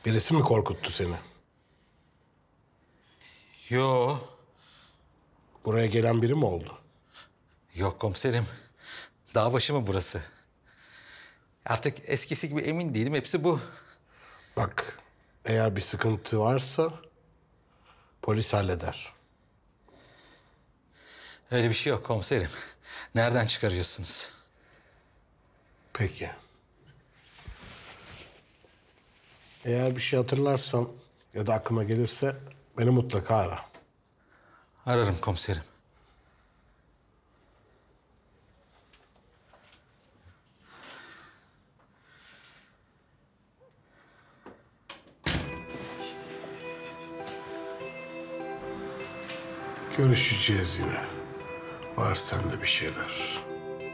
Birisi mi korkuttu seni? Yo, Buraya gelen biri mi oldu? yok komiserim. Dağ başı mı burası? Artık eskisi gibi emin değilim. Hepsi bu. Bak, eğer bir sıkıntı varsa polis halleder. Öyle bir şey yok komiserim. Nereden çıkarıyorsunuz? Peki. Eğer bir şey hatırlarsan ya da aklına gelirse beni mutlaka ara. Ararım komiserim. Görüşeceğiz yine. Var sende bir şeyler.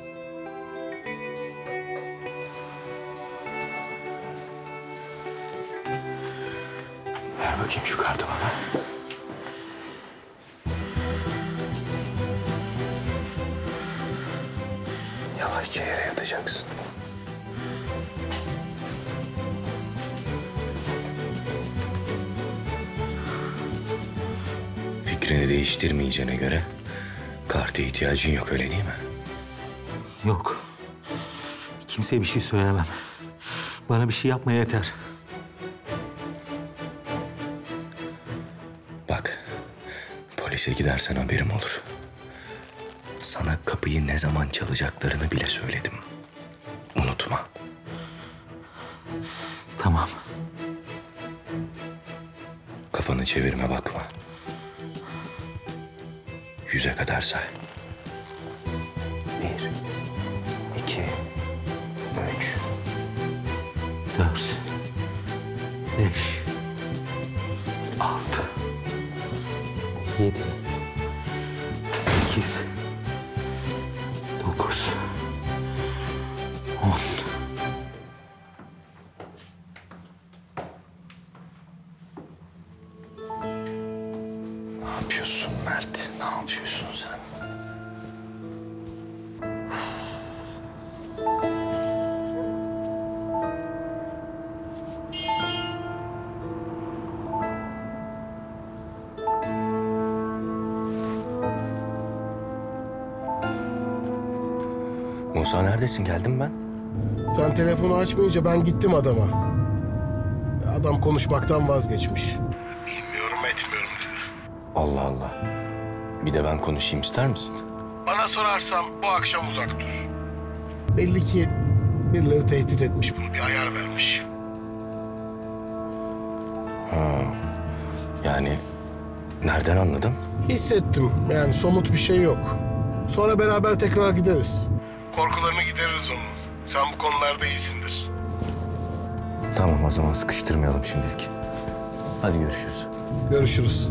Ver bakayım şu kartı bana. Yavaşça yere yatacaksın. Fikrini değiştirmeyeceğine göre karta ihtiyacın yok, öyle değil mi? Yok. Kimseye bir şey söylemem. Bana bir şey yapma yeter. Bak, polise gidersen haberim olur. Sana kapıyı ne zaman çalacaklarını bile söyledim. Unutma. Tamam. Kafanı çevirme, bakma. 100'e kadar say. 1, 2, 3. 4, 5, 6, 7, 8, 9, 10. Ne yapıyorsun Mert? Ne yapıyorsun sen? Musa, neredesin? Geldim ben. Sen telefonu açmayınca ben gittim adama. Adam konuşmaktan vazgeçmiş. Bilmiyorum etmiyorum dedi. Allah Allah. Bir de ben konuşayım, ister misin? Bana sorarsam bu akşam uzak dur. Belli ki birileri tehdit etmiş bunu, bir ayar vermiş. Yani nereden anladın? Hissettim, yani somut bir şey yok. Sonra beraber tekrar gideriz. Korkularını gideririz onun. Sen bu konularda iyisindir. Tamam, o zaman sıkıştırmayalım şimdilik. Hadi görüşürüz. Görüşürüz.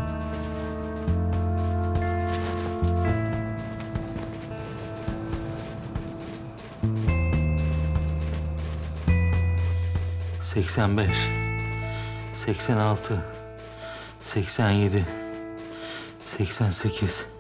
Seksen beş, 86, 87, 88,